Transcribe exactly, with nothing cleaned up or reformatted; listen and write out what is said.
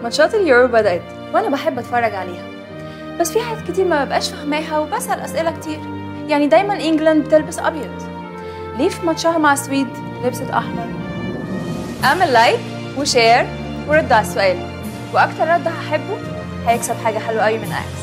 ماتشات اليورو بدأت وأنا بحب أتفرج عليها، بس في حاجات كتير ما ببقاش فاهماها وبسأل أسئلة كتير. يعني دايما إنجلاند بتلبس أبيض، ليه في ماتشها مع السويد لبست أحمر؟ اعمل لايك وشير ورد على السؤال، وأكتر رد هحبه هيكسب حاجة حلوة أوي من أكس.